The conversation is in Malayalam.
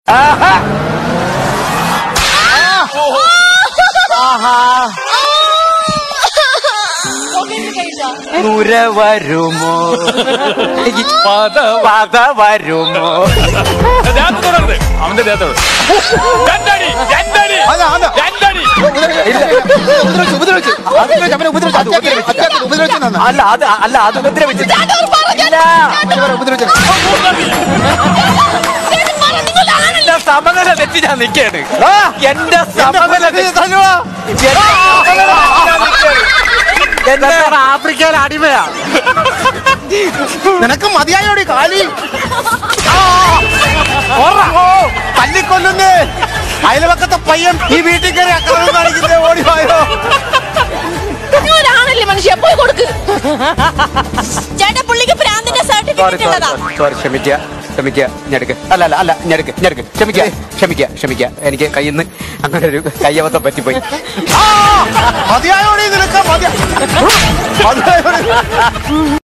നുര വരുമോ പദ വരുമോ അവന്റെ ദേഹത്തോട് അല്ല അത് ഉപദ്രവിച്ചില്ല. എന്റെ സമനില തെറ്റി ഞാൻ നിൽക്കാണ്. എന്റെ സമനില ആഫ്രിക്കയിലെ അടിമയാ. നിനക്ക് മതിയായോടി കാലി തല്ലിക്കൊല്ലുന്നേ. അയൽവക്കത്തെ പയ്യൻ ഈ വീട്ടിൽ കയറി അക്രമം കാണിക്കുന്നേ. ഓടിവായോ ആണല്ലേ മനുഷ്യ, പോയി കൊടുക്ക്. ചേട്ടാ പുള്ളിക്ക് പ്രാന്തിന്റെ സർട്ടിഫിക്കറ്റ് ഉള്ളതാ. ക്ഷമിക്കുക ഞെടുക്ക്. അല്ല ഞെടുക്ക്. ക്ഷമിക്കുക. എനിക്ക് കയ്യിൽ നിന്ന് അങ്ങനെ ഒരു കയ്യബദ്ധം പറ്റിപ്പോയി. മതിയായോടി നിനക്ക് മതിയായോടി.